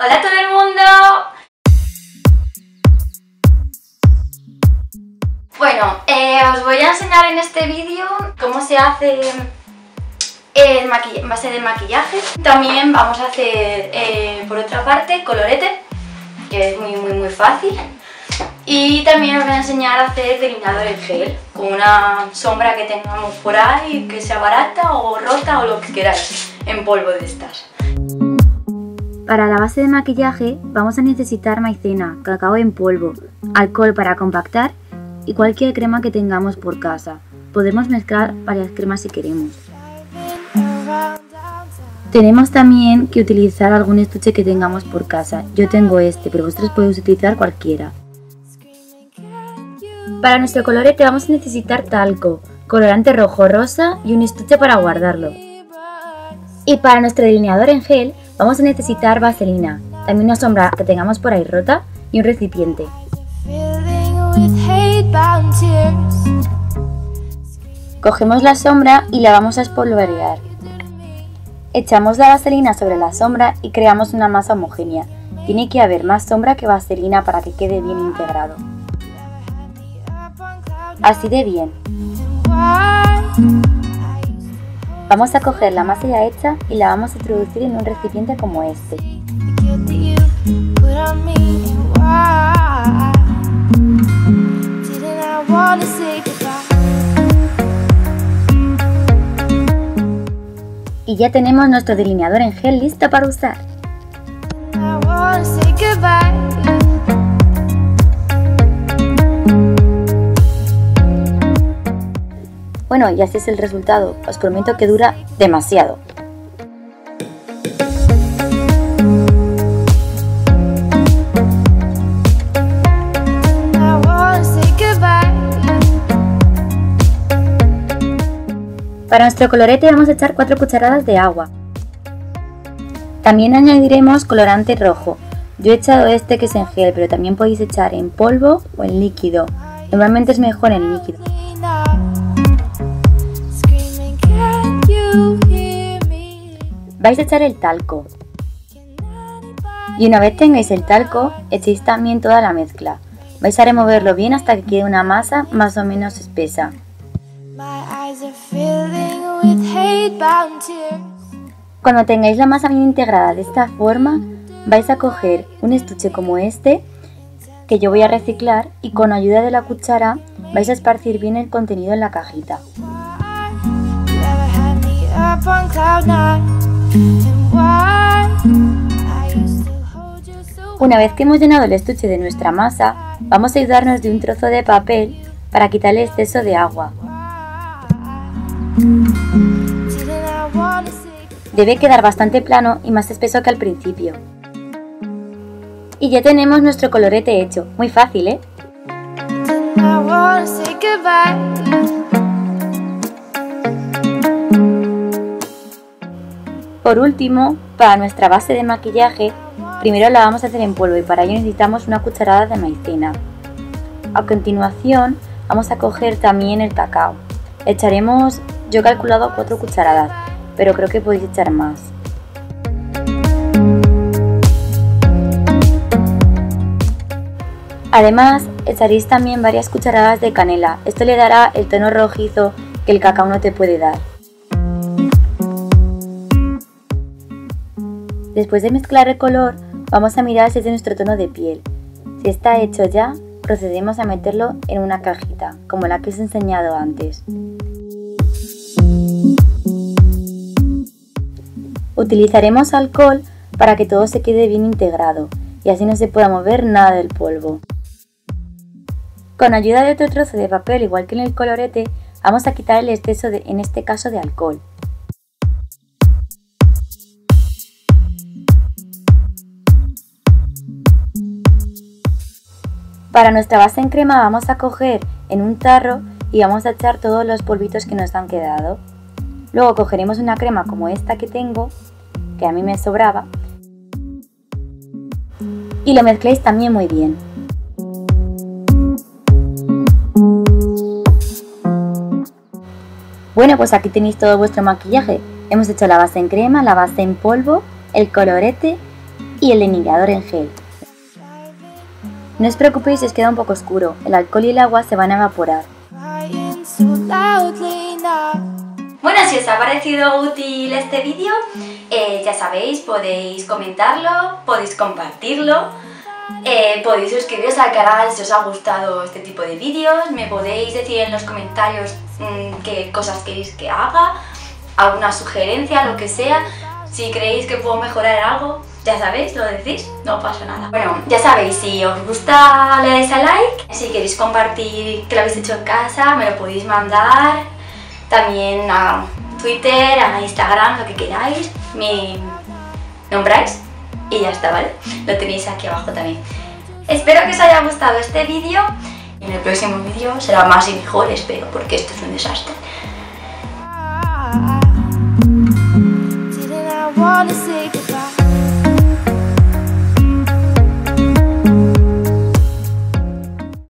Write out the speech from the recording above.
¡Hola a todo el mundo! Bueno, os voy a enseñar en este vídeo cómo se hace base de maquillaje. También vamos a hacer, por otra parte, colorete, que es muy fácil. Y también os voy a enseñar a hacer delineador en gel, con una sombra que tengamos por ahí, que sea barata o rota o lo que queráis, en polvo de estas. Para la base de maquillaje vamos a necesitar maicena, cacao en polvo, alcohol para compactar y cualquier crema que tengamos por casa. Podemos mezclar varias cremas si queremos. Tenemos también que utilizar algún estuche que tengamos por casa. Yo tengo este, pero vosotros podéis utilizar cualquiera. Para nuestro colorete vamos a necesitar talco, colorante rojo rosa y un estuche para guardarlo. Y para nuestro delineador en gel vamos a necesitar vaselina, también una sombra que tengamos por ahí rota y un recipiente. Cogemos la sombra y la vamos a espolvorear. Echamos la vaselina sobre la sombra y creamos una masa homogénea. Tiene que haber más sombra que vaselina para que quede bien integrado. Así de bien. Vamos a coger la masa ya hecha y la vamos a introducir en un recipiente como este. Y ya tenemos nuestro delineador en gel listo para usar. Bueno, y así es el resultado. Os prometo que dura demasiado. Para nuestro colorete vamos a echar 4 cucharadas de agua. También añadiremos colorante rojo. Yo he echado este que es en gel, pero también podéis echar en polvo o en líquido. Normalmente es mejor en líquido. Vais a echar el talco. Y una vez tengáis el talco, echéis también toda la mezcla. Vais a removerlo bien hasta que quede una masa más o menos espesa. Cuando tengáis la masa bien integrada de esta forma, vais a coger un estuche como este, que yo voy a reciclar, y con ayuda de la cuchara vais a esparcir bien el contenido en la cajita. Una vez que hemos llenado el estuche de nuestra masa, vamos a ayudarnos de un trozo de papel para quitar el exceso de agua. Debe quedar bastante plano y más espeso que al principio. Y ya tenemos nuestro colorete hecho, muy fácil, ¿eh? Por último, para nuestra base de maquillaje, primero la vamos a hacer en polvo y para ello necesitamos una cucharada de maicena. A continuación vamos a coger también el cacao. Echaremos, yo he calculado 4 cucharadas, pero creo que podéis echar más. Además, echaréis también varias cucharadas de canela. Esto le dará el tono rojizo que el cacao no te puede dar. Después de mezclar el color, vamos a mirar si es de nuestro tono de piel. Si está hecho ya, procedemos a meterlo en una cajita, como la que os he enseñado antes. Utilizaremos alcohol para que todo se quede bien integrado y así no se pueda mover nada del polvo. Con ayuda de otro trozo de papel, igual que en el colorete, vamos a quitar el exceso en este caso de alcohol. Para nuestra base en crema vamos a coger en un tarro y vamos a echar todos los polvitos que nos han quedado. Luego cogeremos una crema como esta que tengo, que a mí me sobraba, y lo mezcléis también muy bien. Bueno, pues aquí tenéis todo vuestro maquillaje. Hemos hecho la base en crema, la base en polvo, el colorete y el delineador en gel. No os preocupéis si os queda un poco oscuro, el alcohol y el agua se van a evaporar. Bueno, si os ha parecido útil este vídeo, ya sabéis, podéis comentarlo, podéis compartirlo, podéis suscribiros al canal si os ha gustado este tipo de vídeos, me podéis decir en los comentarios qué cosas queréis que haga, alguna sugerencia, lo que sea. Si creéis que puedo mejorar algo, ya sabéis, lo decís, no pasa nada. Bueno, ya sabéis, si os gusta le dais a like, si queréis compartir que lo habéis hecho en casa, me lo podéis mandar. También a Twitter, a Instagram, lo que queráis, me nombráis y ya está, ¿vale? Lo tenéis aquí abajo también. Espero que os haya gustado este vídeo. En el próximo vídeo será más y mejor, espero, porque esto es un desastre. Didn't I wanna say